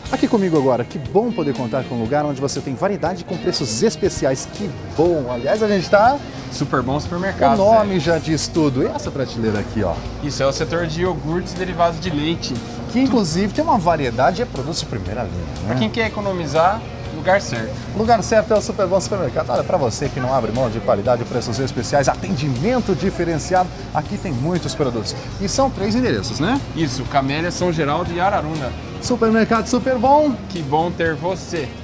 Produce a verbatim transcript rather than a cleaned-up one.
Aqui comigo agora, que bom poder contar com um lugar onde você tem variedade com preços especiais. Que bom! Aliás, a gente está... Super bom supermercado. O nome Zé. já diz tudo. E essa prateleira aqui, ó? Isso é o setor de iogurtes e derivados de leite. Que inclusive tem uma variedade e é produtos de primeira linha, né? Para quem quer economizar, lugar certo. Lugar certo é o Super Bom Supermercado. Olha, para você que não abre mão de qualidade, preços especiais, atendimento diferenciado, aqui tem muitos produtos. E são três endereços, né? Isso, Camélia, São Geraldo e Araruna. Supermercado Super Bom. Que bom ter você.